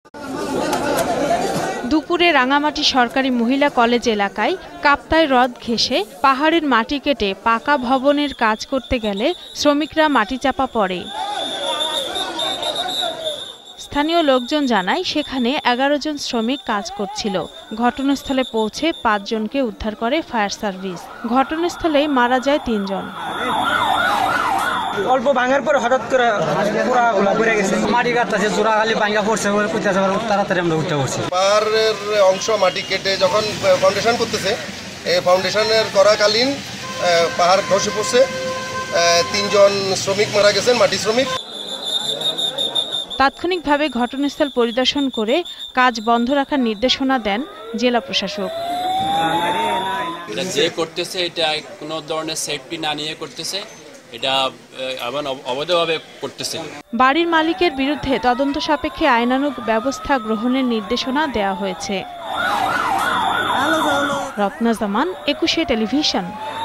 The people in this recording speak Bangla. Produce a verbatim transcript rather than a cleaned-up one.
দুপুরে রাঙামাটি সরকারি মহিলা কলেজ এলাকায় কাপ্তাই হ্রদ ঘেঁষে পাহাড়ের মাটি কেটে পাকা ভবনের কাজ করতে গেলে শ্রমিকরা মাটি চাপা পড়ে। স্থানীয় লোকজন জানায় সেখানে এগারো জন শ্রমিক কাজ করছিল। ঘটনাস্থলে পৌঁছে পাঁচজনকে উদ্ধার করে ফায়ার সার্ভিস। ঘটনাস্থলেই মারা যায় তিনজন। অল্প ভাঙার পর হঠাৎ করে পুরা গোলা পড়ে গেছে, মাটি কাটতেছে, জোড়া খালি ভাঙা পড়ছে, তাড়াতাড়ি আমরা উঠতে পড়ছি। পাহাড়ের অংশ মাটি কেটে যখন ফাউন্ডেশন করতেছে, এই ফাউন্ডেশনের করাকালীন পাহাড় ধসে পড়ছে, তিনজন শ্রমিক মারা গেছেন, মাটি শ্রমিক। তাৎক্ষণিকভাবে ঘটনাস্থল পরিদর্শন করে কাজ বন্ধ রাখার নির্দেশনা দেন জেলা প্রশাসক। যে করতেছে এটা কোনো ধরনের সেফটি না নিয়ে করতেছে, এটা অবৈধভাবে করতেছে। বাড়ির মালিকের বিরুদ্ধে তদন্ত সাপেক্ষে আইনানুগ ব্যবস্থা গ্রহণের নির্দেশনা দেওয়া হয়েছে। রত্না জামান, একুশে টেলিভিশন।